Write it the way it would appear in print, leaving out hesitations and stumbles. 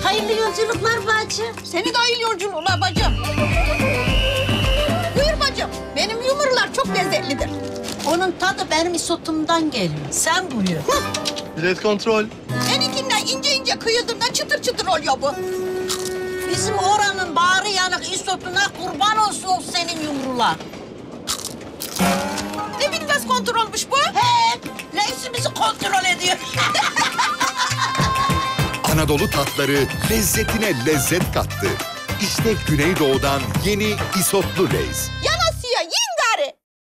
Hayırlı yolculuklar bacım. Senin de hayırlı yolculuklar bacım. Buyur bacım. Benim yumurlar çok lezzetlidir. Onun tadı benim isotumdan geliyor. Sen buyur. Bilet kontrol. Seninkinden ince ince kıyıdığından çıtır çıtır oluyor bu. Bizim oranın bağrı yanık isotuna kurban olsun senin yumrular. Ne bilmez kontrolmüş bu? He, reisi bizi kontrol ediyor. Anadolu tatları lezzetine lezzet kattı. İşte Güneydoğu'dan yeni isotlu Lay's.